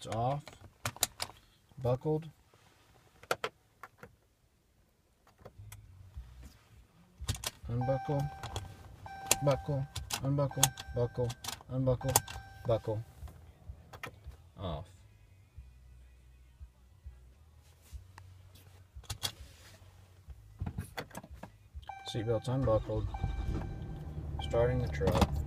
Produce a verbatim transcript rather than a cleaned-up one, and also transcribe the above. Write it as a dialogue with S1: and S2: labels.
S1: Seatbelts off, buckled. Unbuckle, buckle, unbuckle, buckle, unbuckle, buckle, off. Seatbelts unbuckled. Starting the truck.